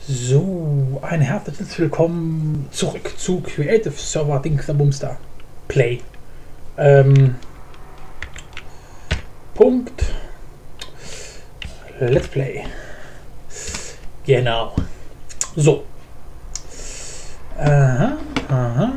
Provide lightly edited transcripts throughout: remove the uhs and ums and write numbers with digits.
So, ein herzliches Willkommen zurück zu Creative Server Dingsabumster Play. Punkt. Let's Play. Genau. So. Aha, aha.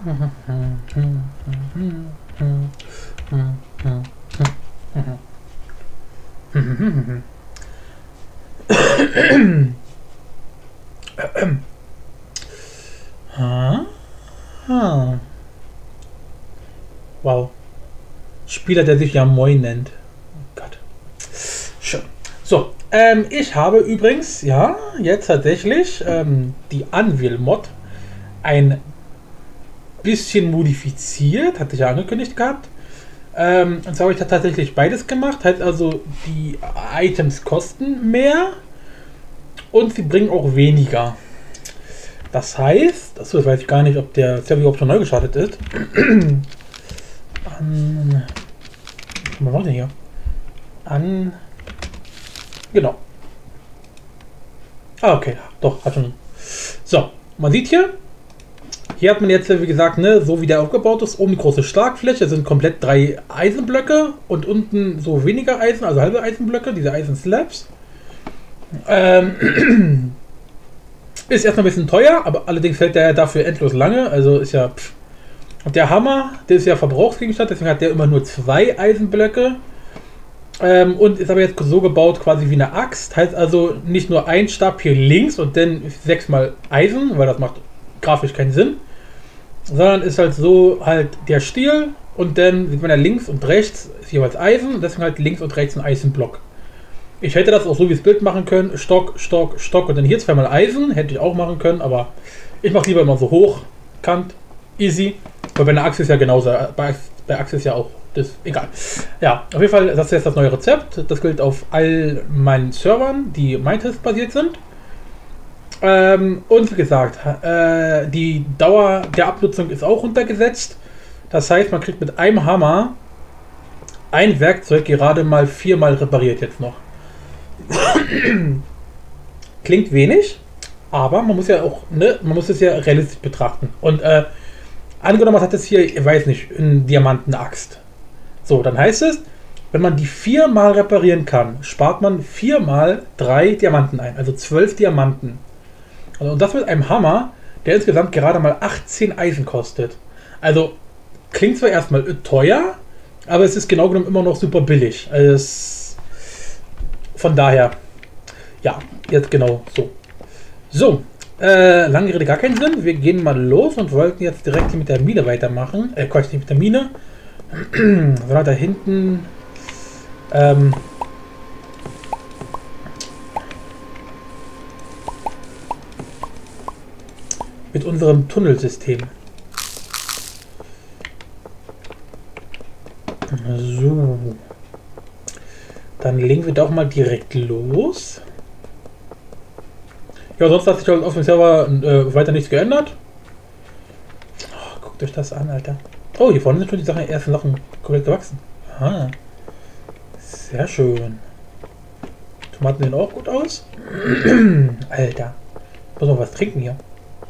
Wow. Spieler, der sich ja Moin nennt. Oh Gott. Schön. So, ich habe übrigens, ja, jetzt tatsächlich die Unreal-Mod ein bisschen modifiziert, hatte ich ja angekündigt gehabt. Und zwar habe ich da tatsächlich beides gemacht. Heißt also, die Items kosten mehr und sie bringen auch weniger. Das heißt, das weiß ich gar nicht, ob der Server überhaupt schon neu gestartet ist. Was war denn hier? Genau. Ah, okay. Doch, hat schon. So, man sieht hier hat man jetzt, wie gesagt, ne, so wie der aufgebaut ist, oben die große Schlagfläche, sind komplett 3 Eisenblöcke und unten so weniger Eisen, also halbe Eisenblöcke, diese Eisenslabs. Ist erstmal ein bisschen teuer, aber allerdings hält der dafür endlos lange, also ist ja... Und der Hammer, der ist ja Verbrauchsgegenstand, deswegen hat der immer nur 2 Eisenblöcke. Und ist aber jetzt so gebaut quasi wie eine Axt. Heißt also nicht nur ein Stab hier links und dann 6 mal Eisen, weil das macht grafisch keinen Sinn. Sondern ist halt so halt der Stiel und dann sieht man ja links und rechts ist jeweils Eisen und deswegen halt links und rechts ein Eisenblock. Ich hätte das auch so wie das Bild machen können. Stock, Stock, Stock und dann hier 2 mal Eisen. Hätte ich auch machen können, aber ich mache lieber immer so hochkant. Easy. Weil bei einer Achse ist ja genauso. Bei Achse ist ja auch das. Egal. Ja, auf jeden Fall, das ist jetzt das neue Rezept. Das gilt auf all meinen Servern, die Minetest basiert sind. Und wie gesagt, die Dauer der Abnutzung ist auch runtergesetzt. Das heißt, man kriegt mit einem Hammer ein Werkzeug gerade mal 4-mal repariert jetzt noch. Klingt wenig, aber man muss ja auch, ne, man muss es ja realistisch betrachten. Und angenommen, man hat es hier, ich weiß nicht, eine Diamantenaxt. So, dann heißt es, wenn man die 4-mal reparieren kann, spart man 4 mal 3 Diamanten ein, also 12 Diamanten. Und das mit einem Hammer, der insgesamt gerade mal 18 Eisen kostet. Also klingt zwar erstmal teuer, aber es ist genau genommen immer noch super billig. Also von daher, ja, jetzt genau so. So, lange Rede, gar keinen Sinn. Wir gehen mal los und wollten jetzt direkt hier mit der Mine weitermachen. Quatsch, nicht mit der Mine. Sondern da hinten. Mit unserem Tunnelsystem. So. Dann legen wir doch mal direkt los. Ja, sonst hat sich auf dem Server weiter nichts geändert. Oh, guckt euch das an, Alter. Oh, hier vorne sind schon die ersten Sachen korrekt gewachsen. Aha. Sehr schön. Tomaten sehen auch gut aus. Alter. Ich muss noch was trinken hier.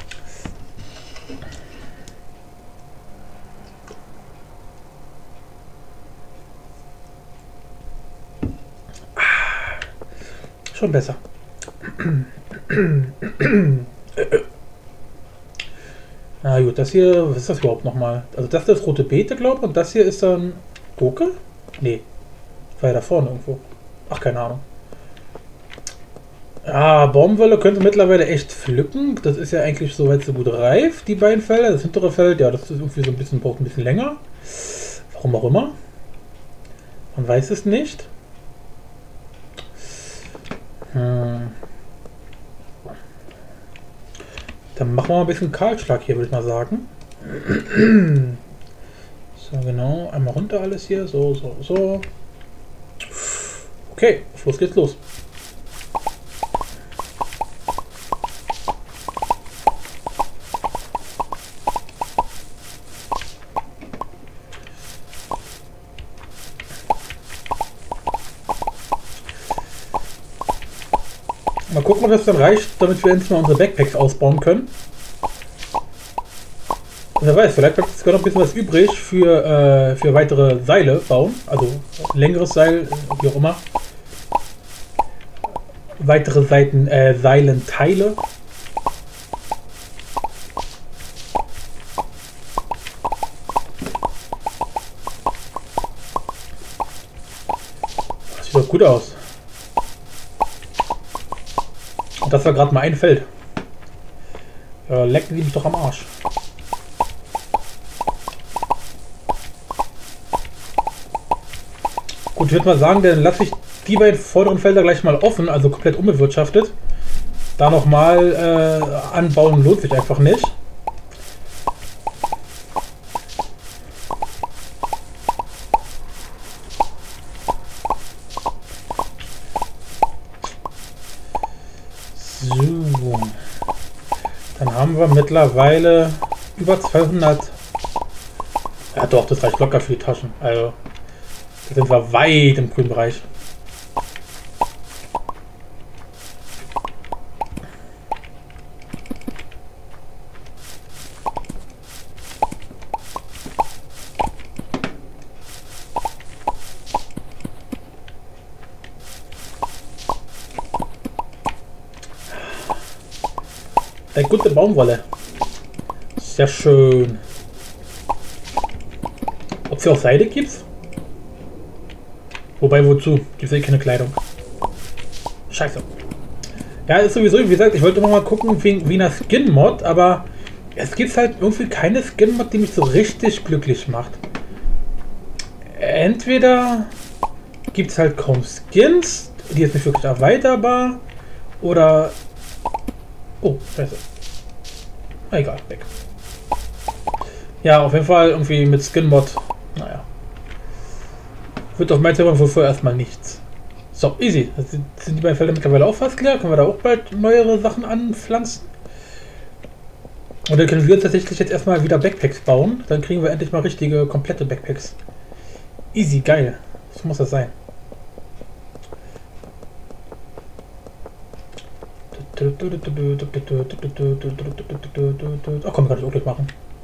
Schon besser. Na gut, das hier, was ist das überhaupt nochmal? Also das ist rote Beete, glaube ich, und das hier ist dann Gurke? Nee, war ja da vorne irgendwo. Ach, keine Ahnung. Ah, Baumwolle könnte mittlerweile echt pflücken. Das ist ja eigentlich soweit so gut reif, die beiden Felder. Das hintere Feld, ja, das ist irgendwie so ein bisschen, braucht ein bisschen länger. Warum auch immer. Man weiß es nicht. Dann machen wir mal ein bisschen Kahlschlag hier, würde ich mal sagen. So, genau. Einmal runter alles hier. So, so, so. Okay, auf los geht's los. Mal gucken, ob das dann reicht, damit wir endlich mal unsere Backpacks ausbauen können. Und wer weiß, vielleicht bleibt sogar noch ein bisschen was übrig für weitere Seile bauen. Also längeres Seil, wie auch immer. Weitere Seilenteile. Das sieht doch gut aus. Und das war gerade mal ein Feld. Ja, lecken die mich doch am Arsch. Gut, ich würde mal sagen, dann lasse ich die beiden vorderen Felder gleich mal offen, also komplett unbewirtschaftet. Da nochmal anbauen lohnt sich einfach nicht. So. Dann haben wir mittlerweile über 200. Ja doch, das reicht locker für die Taschen. Also, da sind wir weit im grünen Bereich. Eine gute Baumwolle. Sehr schön. Ob es hier auch Seide gibt? Wobei, wozu? Gibt es eh keine Kleidung. Scheiße. Ja, ist sowieso, wie gesagt, ich wollte mal gucken wegen einer Skin-Mod, aber es gibt halt irgendwie keine Skin-Mod, die mich so richtig glücklich macht. Entweder gibt es halt kaum Skins, die ist nicht wirklich erweiterbar, oder... Oh, scheiße. Egal, weg. Ja, auf jeden Fall irgendwie mit Skin-Mod. Naja. Wird auf meinem Thema wohl vorher erstmal nichts. So, easy. Das sind die beiden Felder mittlerweile auch fast klar. Können wir da auch bald neuere Sachen anpflanzen. Und dann können wir tatsächlich jetzt erstmal wieder Backpacks bauen. Dann kriegen wir endlich mal richtige, komplette Backpacks. Easy, geil. So muss das sein. Ach komm, kann ich auch gleich machen.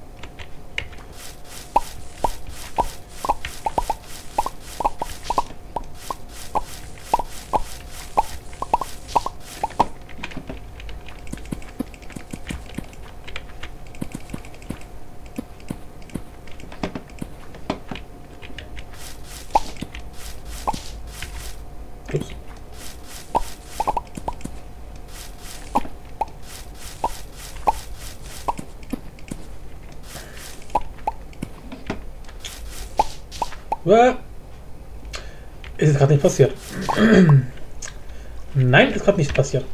Ups. Ist es gerade nicht passiert? Nein, ist gerade nicht passiert.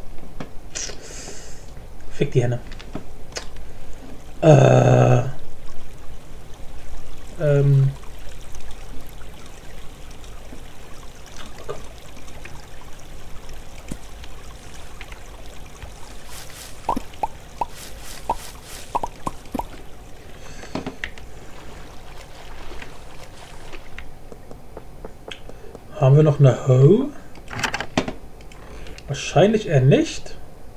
Fick die Henne. Haben wir noch eine Hoe? Wahrscheinlich eher nicht.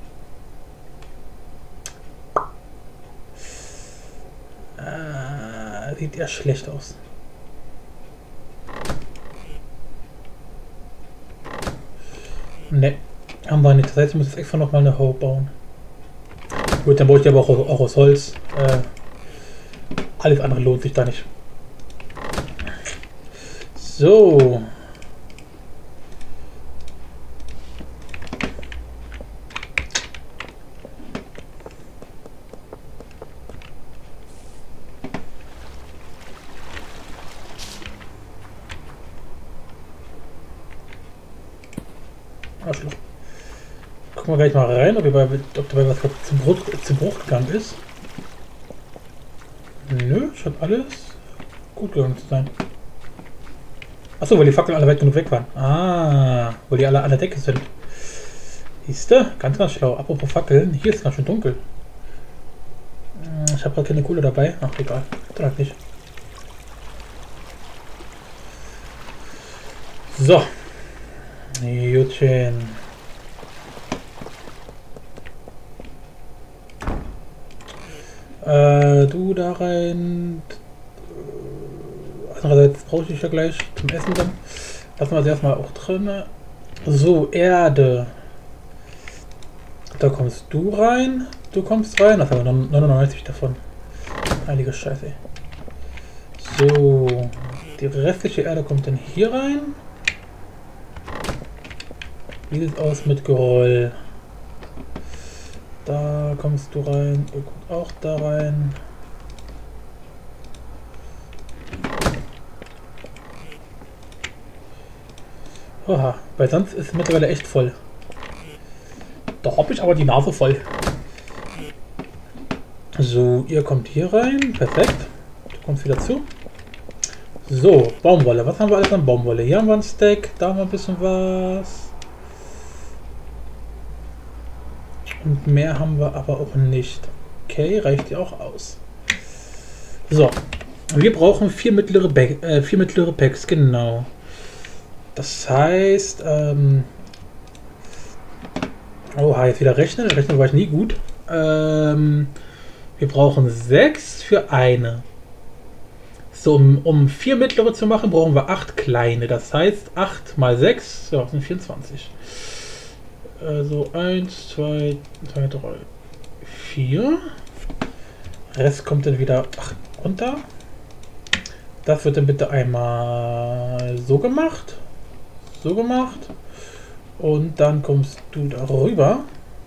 Sieht eher schlecht aus. Ne, haben wir nicht. Das heißt, ich muss jetzt extra noch mal eine Hoe bauen. Gut, dann baue ich die aber auch aus Holz. Alles andere lohnt sich da nicht. So. Arschloch. Gucken wir gleich mal rein, ob dabei was zu Bruch gegangen ist. Nö, scheint alles gut gegangen zu sein. Achso, weil die Fackeln alle weit genug weg waren. Ah, weil die alle an der Decke sind. Siehste? Ganz, ganz schlau. Apropos Fackeln, hier ist ganz schön dunkel. Ich habe gerade keine Kohle dabei. Ach, egal. Dann halt nicht. So. Jutchen. Du da rein. Andererseits brauche ich ja gleich zum Essen dann. Lassen wir es erstmal auch drin. So, Erde. Da kommst du rein. Du kommst rein. Das haben wir 99 davon. Heilige Scheiße. So. Die restliche Erde kommt dann hier rein. Wie sieht es aus mit Geröll? Da kommst du rein. Du kommst auch da rein. Oha, weil sonst ist es mittlerweile echt voll. Da habe ich aber die Nase voll. So, ihr kommt hier rein. Perfekt. Du kommst wieder zu. So, Baumwolle. Was haben wir alles an Baumwolle? Hier haben wir ein Stack. Da haben wir ein bisschen was. Und mehr haben wir aber auch nicht. Okay, reicht ja auch aus. So. Wir brauchen 4 mittlere Packs. Genau. Das heißt, oha, jetzt wieder rechnen. Rechnen war ich nie gut. Wir brauchen 6 für eine. So, um 4 mittlere zu machen, brauchen wir 8 kleine. Das heißt, 8 mal 6, ja, sind 24. Also 1, 2, 3, 4. Rest kommt dann wieder runter. Das wird dann bitte einmal so gemacht. So gemacht. Und dann kommst du da rüber.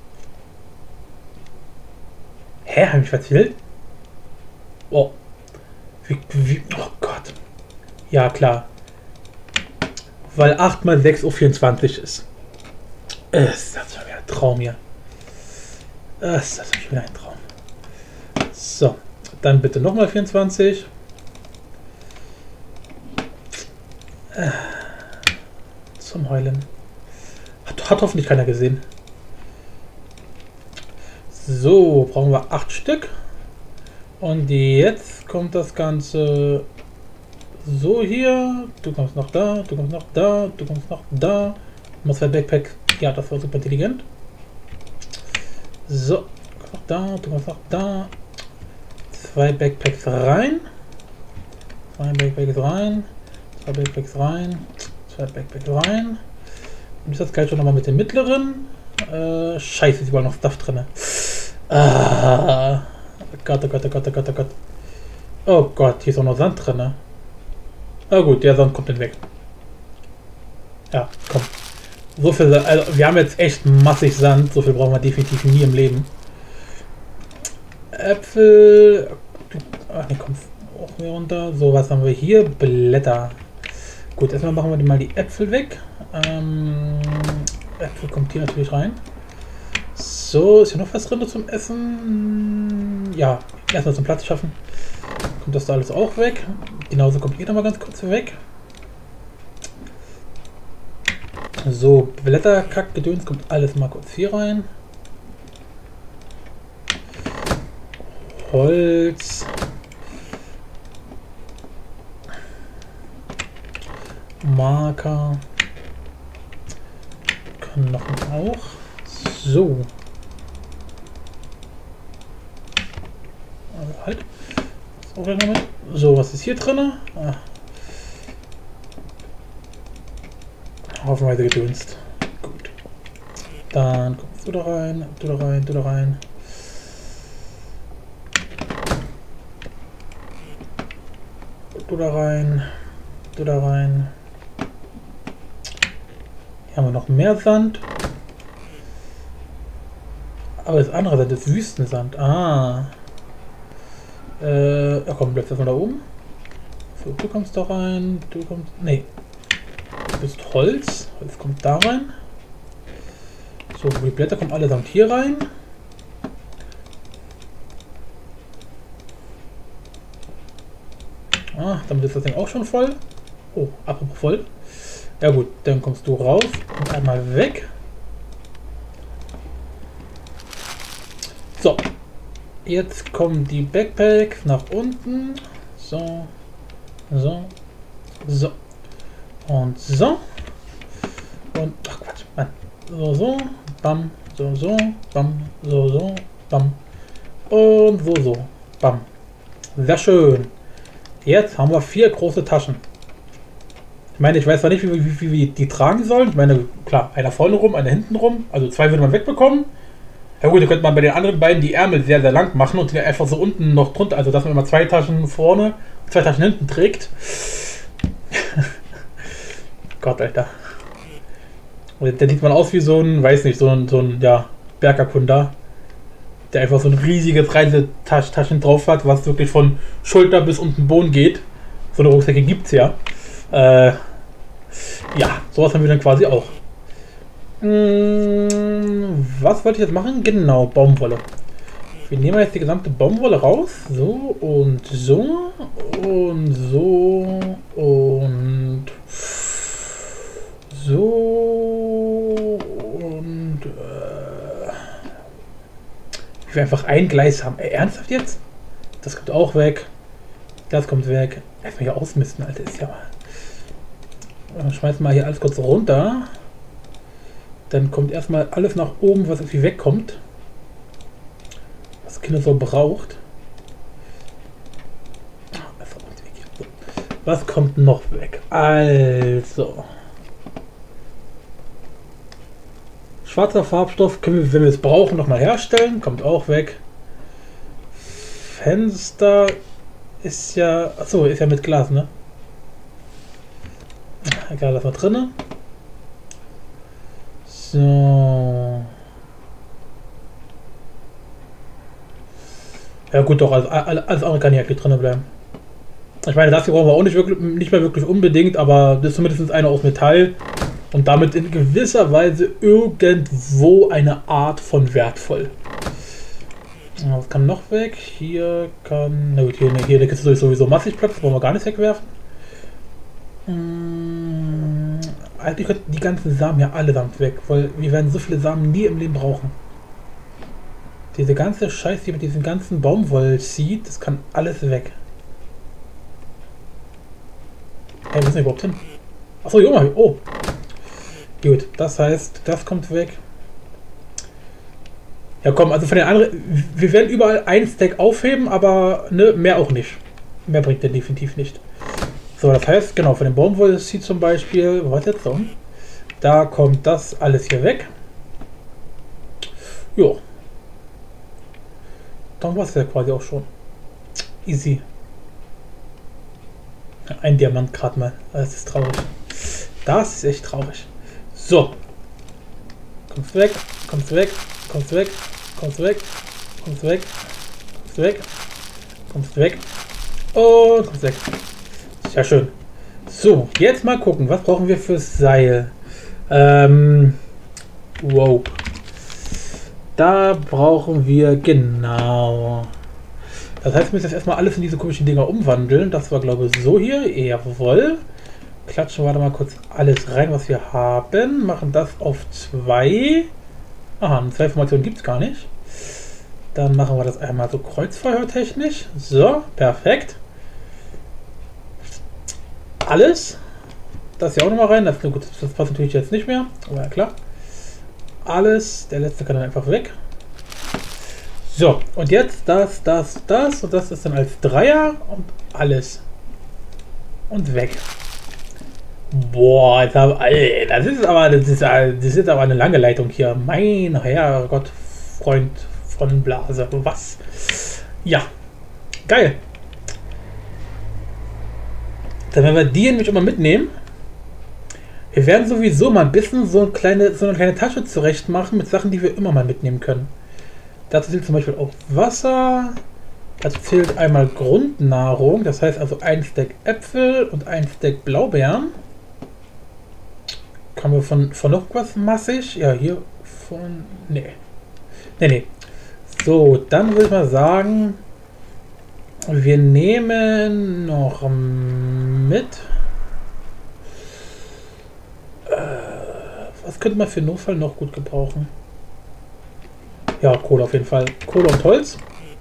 Hä? Hab ich verzählt? Oh. Oh Gott. Ja, klar. Weil 8 mal 6 auf 24 ist. Ist das schon wieder ein Traum hier. Ist das schon wieder ein Traum. So. Dann bitte nochmal 24. Zum Heulen. Hat hoffentlich keiner gesehen. So, brauchen wir 8 Stück. Und jetzt kommt das Ganze so hier. Du kommst noch da, du kommst noch da, du kommst noch da. Muss ein Backpack. Ja, das war super intelligent. So, du kommst noch da, du kommst noch da. 2 Backpacks rein. 2 Backpacks rein. 2 Backpacks rein. 2 Backpacks rein. Und ist das gleich schon nochmal mit dem mittleren. Scheiße, ist überall noch Stuff drin. Gott, oh Gott, oh Gott, oh Gott, oh Gott. Oh Gott, hier ist auch noch Sand drin. Na gut, der Sand kommt dann weg. Ja, komm. So viel, also wir haben jetzt echt massig Sand. So viel brauchen wir definitiv nie im Leben. Äpfel. Ach ne, komm auch wieder runter. So, was haben wir hier? Blätter. Gut, erstmal machen wir mal die Äpfel weg. Äpfel kommt hier natürlich rein. So, ist hier noch was drin zum Essen? Ja, erstmal zum Platz schaffen. Kommt das da alles auch weg. Genauso kommt ihr noch mal ganz kurz weg. So, Blätter, Kack, Gedöns kommt alles mal kurz hier rein. Holz. Marker. Können noch auch. So. Also halt. So, was ist hier drin? Ah. Haufenweise gedünst. Gut. Dann kommst du da rein, du da rein, du da rein. Du da rein, du da rein. Hier haben wir noch mehr Sand. Aber das andere Sand ist Wüstensand. Ah. Ja komm, bleibst erstmal da oben. So, du kommst da rein, du kommst. Nee. Du bist Holz. Holz kommt da rein. So, die Blätter kommen allesamt hier rein. Ah, damit ist das Ding auch schon voll. Oh, apropos voll. Ja gut, dann kommst du raus und einmal weg. So. Jetzt kommen die Backpacks nach unten. So. So. So. Und so. Und. Ach Quatsch, Mann. So, so. Bam. So, so. Bam. So, so. Bam. Und so, so. Bam. Sehr schön. Jetzt haben wir 4 große Taschen. Ich meine, ich weiß zwar nicht, wie wir die tragen sollen. Ich meine, klar, einer vorne rum, einer hinten rum. Also 2 würde man wegbekommen. Ja gut, da könnte man bei den anderen beiden die Ärmel sehr, sehr lang machen und die einfach so unten noch drunter. Also dass man immer 2 Taschen vorne und 2 Taschen hinten trägt. Gott, Alter. Der sieht man aus wie so ein, weiß nicht, so ein ja, Bergerkunder. Der einfach so ein riesiges Reisetaschen drauf hat, was wirklich von Schulter bis unten Boden geht. So eine Rucksäcke gibt's ja. Ja, sowas haben wir dann quasi auch. Was wollte ich jetzt machen? Genau, Baumwolle. Wir nehmen jetzt die gesamte Baumwolle raus. So und so und so und so und ich will einfach ein Gleis haben. Ernsthaft jetzt? Das kommt auch weg. Das kommt weg. Erstmal hier ausmisten, Alter. Ist ja mal. Schmeißen wir hier alles kurz runter. Dann kommt erstmal alles nach oben, was irgendwie wegkommt. Was Kinder so braucht. Was kommt noch weg? Also. Schwarzer Farbstoff können wir, wenn wir es brauchen, nochmal herstellen. Kommt auch weg. Fenster ist ja. Achso, ist ja mit Glas, ne? Egal, das war drinne. So. Ja gut, doch, alles andere kann hier eigentlich drin bleiben. Ich meine, das hier brauchen wir auch nicht mehr wirklich unbedingt, aber das ist zumindest eine aus Metall und damit in gewisser Weise irgendwo eine Art von wertvoll. Was kann noch weg? Hier kann... Na gut, hier ist sowieso massig Platz, das wollen wir gar nicht wegwerfen. Eigentlich könnten die ganzen Samen ja allesamt weg, weil wir werden so viele Samen nie im Leben brauchen. Diese ganze Scheiße hier mit diesem ganzen Baumwollseed, das kann alles weg. Hey, wo sind wir überhaupt hin? Achso, Junge, oh. Gut, das heißt, das kommt weg. Ja komm, also von den anderen, wir werden überall ein Stack aufheben, aber ne, mehr auch nicht. Mehr bringt der definitiv nicht. So, das heißt, genau, von dem Baumwollseed zum Beispiel, was jetzt so? Da kommt das alles hier weg. Jo. Dann war es ja quasi auch schon. Easy. Ein Diamant gerade mal. Das ist traurig. Das ist echt traurig. So. Kommst weg, kommst weg, kommst weg, kommst weg, kommst weg, kommst weg, kommst weg und kommst weg. Sehr schön. So, jetzt mal gucken, was brauchen wir fürs Seil? Wow. Da brauchen wir genau. Das heißt, wir müssen jetzt erstmal alles in diese komischen Dinger umwandeln. Das war, glaube ich, so hier. Jawohl. Klatschen wir da mal kurz alles rein, was wir haben. Machen das auf 2. Aha, eine 2 Formation gibt es gar nicht. Dann machen wir das einmal so kreuzfeuertechnisch. So, perfekt. Alles. Das hier auch nochmal rein. Das passt natürlich jetzt nicht mehr. Aber ja, klar. Alles. Der letzte kann dann einfach weg. So, und jetzt das. Und das ist dann als Dreier und alles. Und weg. Boah, das ist aber eine lange Leitung hier. Mein Herrgott, Freund von Blase. Was? Ja. Geil. Dann werden wir die nämlich immer mitnehmen. Wir werden sowieso mal ein bisschen so eine kleine Tasche zurecht machen mit Sachen, die wir immer mal mitnehmen können. Dazu zählt zum Beispiel auch Wasser. Dazu zählt einmal Grundnahrung. Das heißt also ein Stack Äpfel und ein Stack Blaubeeren. Kann wir von noch was massig? Ja, hier von... Nee. So, dann würde ich mal sagen, wir nehmen noch mit... was könnte man für Notfall noch gut gebrauchen? Ja, Kohle auf jeden Fall. Kohle und Holz.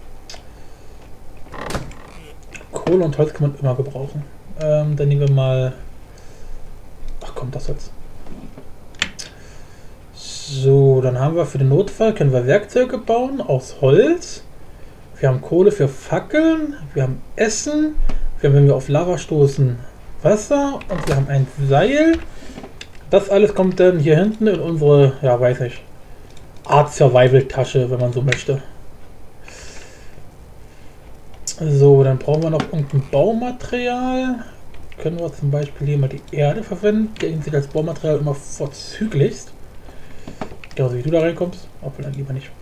Kohle und Holz kann man immer gebrauchen. Dann nehmen wir mal... Ach komm, das jetzt. So, dann haben wir für den Notfall, können wir Werkzeuge bauen aus Holz. Wir haben Kohle für Fackeln. Wir haben Essen. Wir haben, wenn wir auf Lava stoßen, Wasser. Und wir haben ein Seil. Das alles kommt dann hier hinten in unsere, ja weiß ich, Art Survival Tasche, wenn man so möchte. So, dann brauchen wir noch irgendein Baumaterial. Können wir zum Beispiel hier mal die Erde verwenden. Die eignet sich als Baumaterial immer vorzüglichst. Genauso wie du da reinkommst. Obwohl dann lieber nicht.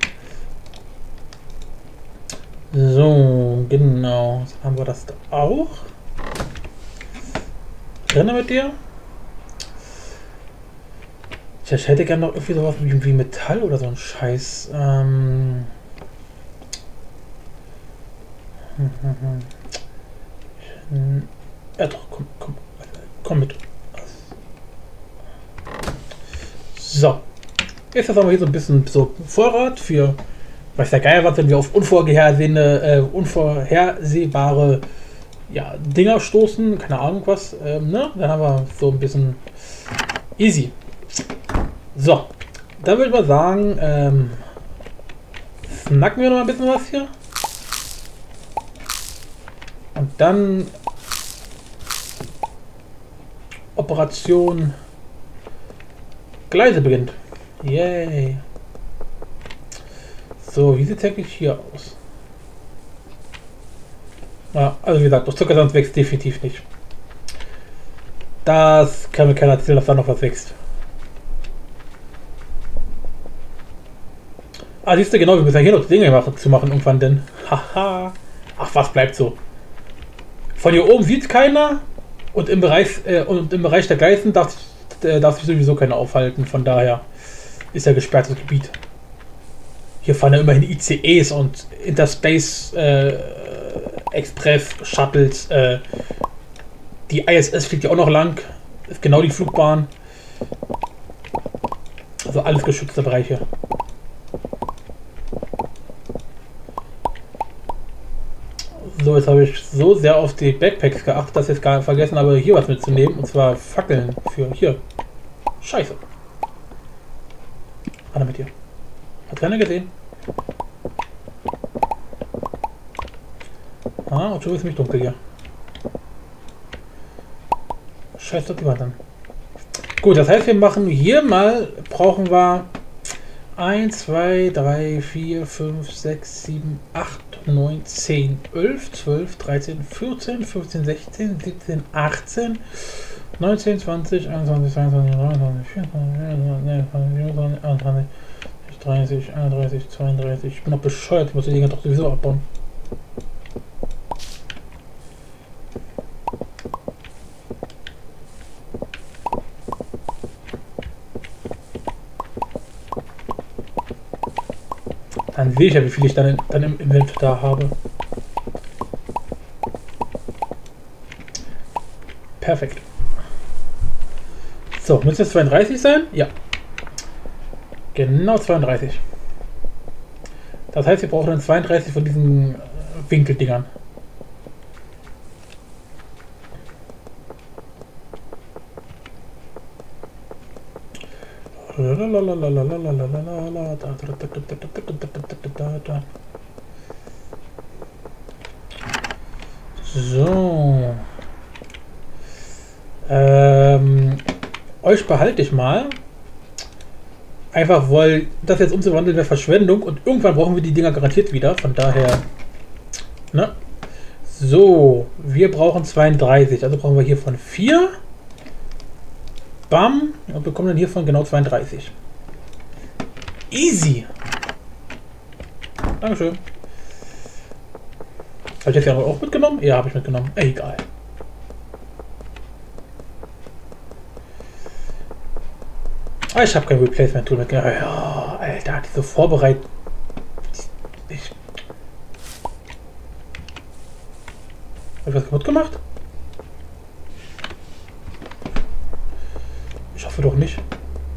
So, genau. Jetzt haben wir das da auch. Drin mit dir. Ich hätte gerne noch irgendwie sowas wie Metall oder so ein Scheiß. Ja doch, komm mit. So. Jetzt haben wir hier so ein bisschen so Vorrat für, weiß der Geier was, wenn wir auf unvorhersehbare ja, Dinger stoßen, keine Ahnung was, ne? Dann haben wir so ein bisschen easy. So, dann würde ich mal sagen, snacken wir noch ein bisschen was hier. Und dann Operation Gleise beginnt. Yay. So, wie sieht es eigentlich hier aus? Ja, also wie gesagt, durch Zuckersand wächst definitiv nicht. Das kann mir keiner erzählen, dass da noch was wächst. Ah, siehst du, genau, wir müssen ja hier noch Dinge zu machen irgendwann, denn. Haha. Ach, was bleibt so? Von hier oben sieht keiner und im Bereich der Gleisen darf sich sowieso keiner aufhalten. Von daher ist ja gesperrtes Gebiet. Hier fahren ja immerhin ICEs und Interspace Express Shuttles. Die ISS fliegt ja auch noch lang. Ist genau die Flugbahn. Also alles geschützte Bereiche. So, jetzt habe ich so sehr auf die Backpacks geachtet, dass ich jetzt gar nicht vergessen habe, hier was mitzunehmen. Und zwar Fackeln für hier. Scheiße. Warte mit dir. Hat keiner gesehen? Ah, und schon ist mich dunkel hier. Scheiße, die war dann. Gut, das heißt, wir machen hier mal, brauchen wir 1, 2, 3, 4, 5, 6, 7, 8, 9, 10, 11, 12, 13, 14, 15, 16, 17, 18, 19, 20, 21, 22, 23, 24, 25, 21, 30, 31, 32. Ich bin noch bescheuert, ich muss die Dinger doch sowieso abbauen. Dann sehe ich ja, wie viel ich dann im Inventar habe. Perfekt. So, müsste es 32 sein? Ja. Genau 32. Das heißt, wir brauchen dann 32 von diesen Winkeldingern. So. Euch behalte ich mal. Einfach, weil das jetzt umzuwandeln wäre Verschwendung und irgendwann brauchen wir die Dinger garantiert wieder. Von daher. Ne? So. Wir brauchen 32. Also brauchen wir hiervon 4. Bam. Und bekommen dann hiervon genau 32. Easy. Dankeschön. Habe ich das ja auch mitgenommen? Ja, habe ich mitgenommen. Egal. Ich habe kein Replacement-Tool mitgenommen. Ja, Alter, diese Vorbereitung. Habe ich was kaputt gemacht? Ich hoffe doch nicht.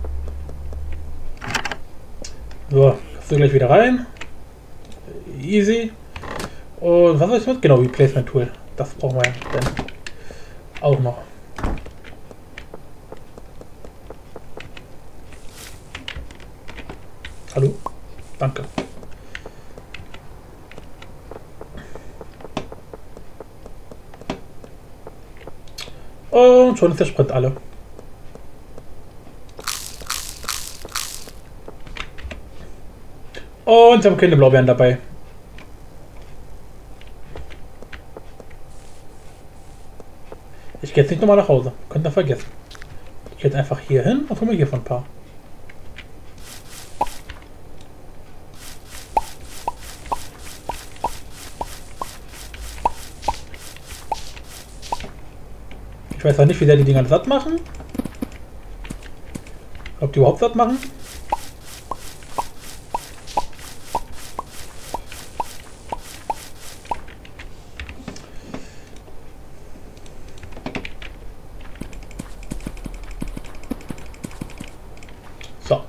So, kannst du gleich wieder rein. Easy. Und was soll ich mit? Genau, Replacement-Tool. Das brauchen wir dann auch noch. Hallo? Danke. Und schon ist der Sprint alle. Und wir haben keine Blaubeeren dabei. Ich gehe jetzt nicht nochmal nach Hause. Könnt ihr vergessen. Ich gehe jetzt einfach hier hin und hole mir hiervon ein paar. Ich weiß auch nicht, wie der die Dinger satt machen. Ob die überhaupt satt machen. So.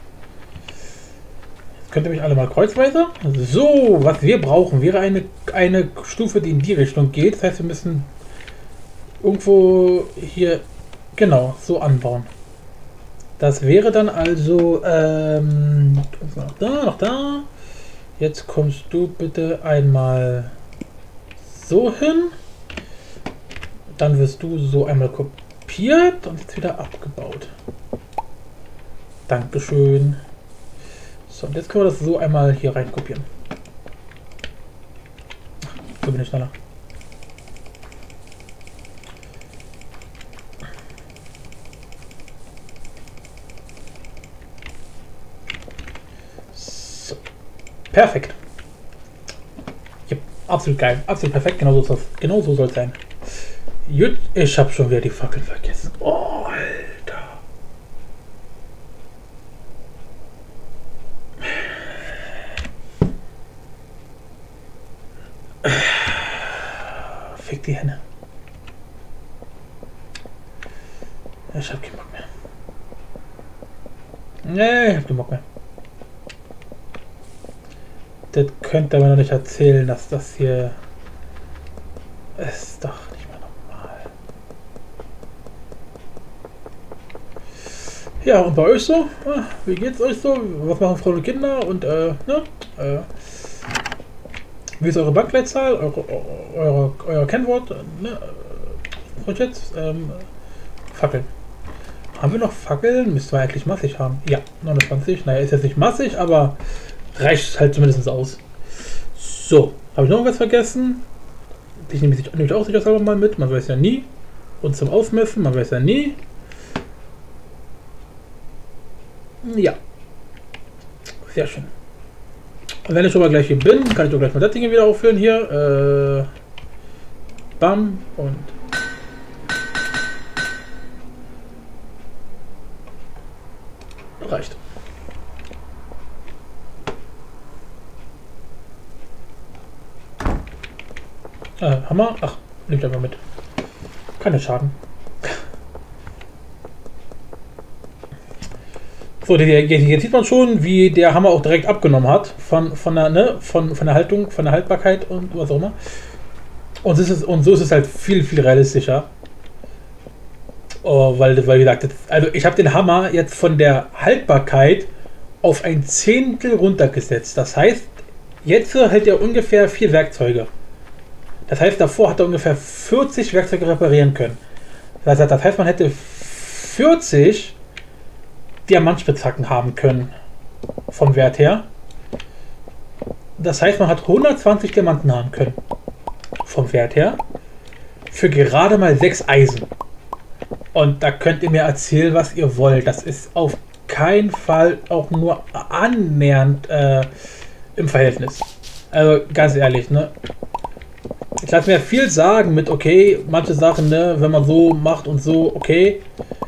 Jetzt könnt ihr mich alle mal kreuzweise. So, was wir brauchen, wäre eine Stufe, die in die Richtung geht. Das heißt, wir müssen irgendwo hier genau so anbauen. Das wäre dann also noch da, noch da. Jetzt kommst du bitte einmal so hin. Dann wirst du so einmal kopiert und jetzt wieder abgebaut. Dankeschön. So, und jetzt können wir das so einmal hier rein kopieren. So bin ich schneller. So. Perfekt. Ja, absolut geil. Absolut perfekt. Genau so soll es sein. Gut, ich habe schon wieder die Fackeln vergessen. Oh, Alter. Fick die Henne. Ich hab keinen Bock mehr. Nee, ich hab keinen Bock mehr. Das könnt ihr mir noch nicht erzählen, dass das hier ist doch nicht mehr normal. Ja, und bei euch so? Wie geht's euch so? Was machen Frauen und Kinder? Und wie ist eure Bankleitzahl? Euer Kennwort? Jetzt? Fackeln. Haben wir noch Fackeln? Müssten wir eigentlich massig haben. Ja, 29. Naja, ist jetzt nicht massig, aber reicht halt zumindest aus. So, habe ich noch was vergessen? Ich nehme mich auch sicher mal mit, man weiß ja nie. Und zum Ausmessen, man weiß ja nie. Ja. Sehr schön. Und wenn ich schon mal gleich hier bin, kann ich doch gleich mal das Ding wieder aufführen hier. Bam und reicht. Hammer. Ach, nimmt einfach mit. Keine Schaden. So, jetzt sieht man schon, wie der Hammer auch direkt abgenommen hat von der Haltung, von der Haltbarkeit und was auch immer. Und so ist es halt viel, viel realistischer. Oh, weil wie gesagt, also ich habe den Hammer jetzt von der Haltbarkeit auf ein Zehntel runtergesetzt. Das heißt, jetzt hält er ungefähr 4 Werkzeuge. Das heißt, davor hat er ungefähr 40 Werkzeuge reparieren können. Das heißt, man hätte 40 Diamantspitzhacken haben können. Vom Wert her. Das heißt, man hat 120 Diamanten haben können. Vom Wert her. Für gerade mal 6 Eisen. Und da könnt ihr mir erzählen, was ihr wollt. Das ist auf keinen Fall auch nur annähernd im Verhältnis. Also ganz ehrlich, ne? Ich lasse mir viel sagen mit, okay, manche Sachen, ne, wenn man so macht und so, okay.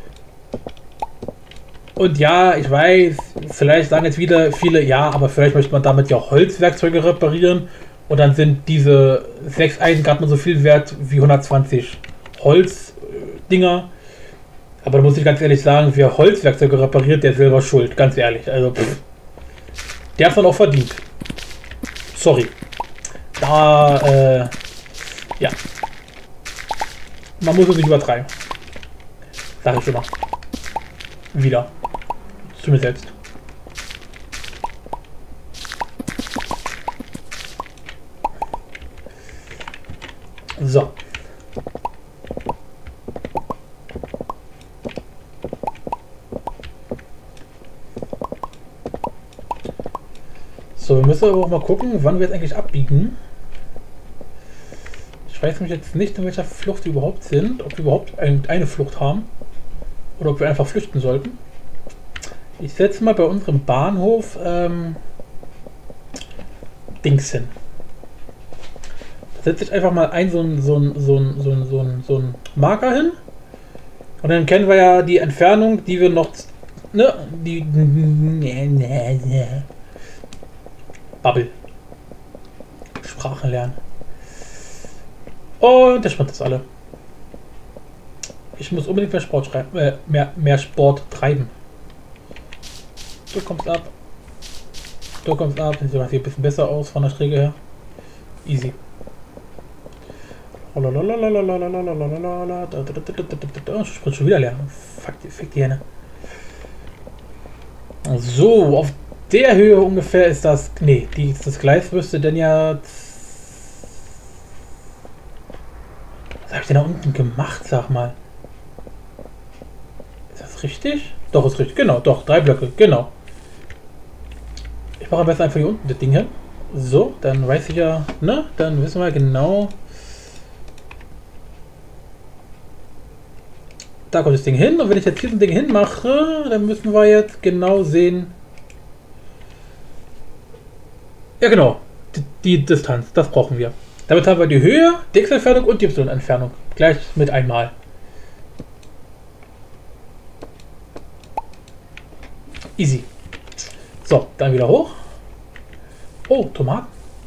Und ja, ich weiß, vielleicht sagen jetzt wieder viele, ja, aber vielleicht möchte man damit ja auch Holzwerkzeuge reparieren. Und dann sind diese 6 Eisen gerade mal so viel wert wie 120 Holzdinger. Aber da muss ich ganz ehrlich sagen, wer Holzwerkzeuge repariert, der ist selber schuld, ganz ehrlich. Also, der hat es dann auch verdient. Sorry. Da, ja. Man muss es nicht übertreiben. Sag ich immer. Wieder. Zu mir selbst. So. So, wir müssen aber auch mal gucken, wann wir jetzt eigentlich abbiegen. Ich weiß nämlich jetzt nicht, in welcher Flucht wir überhaupt sind. Ob wir überhaupt eine Flucht haben. Oder ob wir einfach flüchten sollten. Ich setze mal bei unserem Bahnhof Dings hin. Da setze ich einfach mal so ein Marker hin. Und dann kennen wir ja die Entfernung, die wir noch... Ne? Die... Bubble. Sprachen lernen. Und der Sprint ist alle. Ich muss unbedingt mehr Sport schreiben, mehr Sport treiben. Du kommst ab. Du kommst ab. Sieht hier ein bisschen besser aus von der Strecke her. Easy. Sprint schon wieder leer. Fuck die Henne. So, auf der Höhe ungefähr ist das. Nee, das Gleis müsste denn ja. Was habe ich denn da unten gemacht, sag mal? Ist das richtig? Doch, ist richtig. Genau, doch. 3 Blöcke. Genau. Ich mache am besten einfach hier unten das Ding hin. So, dann weiß ich ja, ne? Dann wissen wir genau. Da kommt das Ding hin. Und wenn ich jetzt hier ein Ding hinmache, dann müssen wir jetzt genau sehen. Ja, genau. Die Distanz. Das brauchen wir. Damit haben wir die Höhe, die X-Entfernung und die Y-Entfernung. Gleich mit einmal. Easy. So, dann wieder hoch. Oh, Tomaten.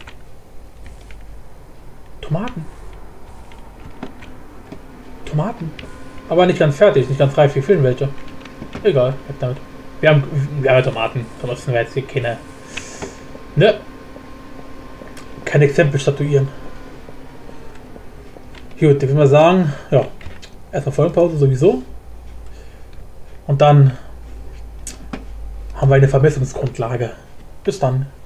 Tomaten. Aber nicht ganz fertig, nicht ganz reif. Wir fehlen welche. Egal, weg damit. Wir haben Tomaten. Da nutzen wir jetzt hier keine. Ne? Kein Exempel statuieren. Gut, ich will mal sagen, ja. Erstmal Folgenpause sowieso. Und dann haben wir eine Vermessungsgrundlage. Bis dann.